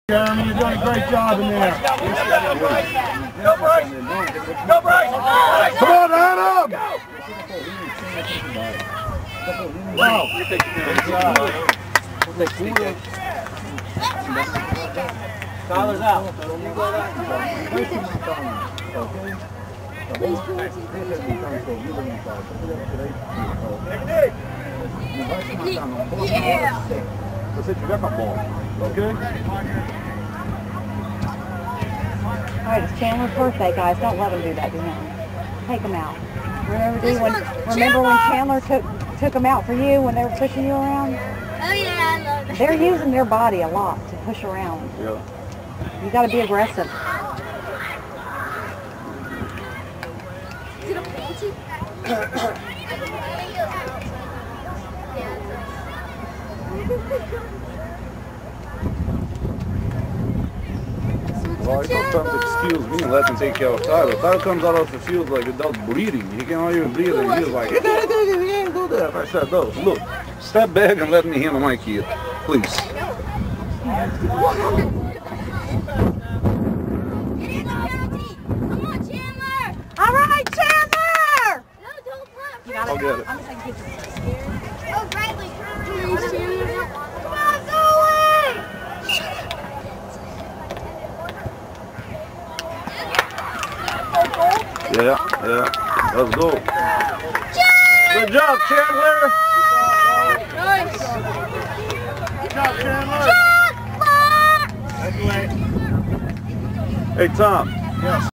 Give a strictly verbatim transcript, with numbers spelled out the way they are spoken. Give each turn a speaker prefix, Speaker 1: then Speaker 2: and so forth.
Speaker 1: Jeremy, you're doing a great job in there.
Speaker 2: Go, Bryce! Go, Bryce!
Speaker 1: Come on, Adam! Wow.
Speaker 2: Tyler's out.
Speaker 1: Yeah. Você tiver com a bola, okay?
Speaker 3: All right, it's Chandler's birthday, guys. Don't let him do that to him. Take him out. Remember, D, when, remember when Chandler took took him out for you when they were pushing you around?
Speaker 4: Oh yeah, I love that.
Speaker 3: They're using their body a lot to push around.
Speaker 1: Yeah.
Speaker 3: You got to be aggressive.
Speaker 4: Is it a fancy?
Speaker 1: Well, I sometimes excuse me and let him take care of Tyler. Tyler comes out of the field like without breathing. He cannot even breathe, and he's like, he can't do that. I said, no, look, step back and let me handle my kid, please.
Speaker 3: All right, Chandler!
Speaker 4: No, don't clap.
Speaker 1: I'll get it.
Speaker 3: I'm just taking pictures.
Speaker 4: Oh, Bradley. Please, Chandler. Come on, go away!
Speaker 1: Yeah, yeah. Let's go. Good job, Chandler.
Speaker 4: Nice.
Speaker 1: Good job, Chandler.
Speaker 4: Chandler!
Speaker 1: Hey, Tom. Yes.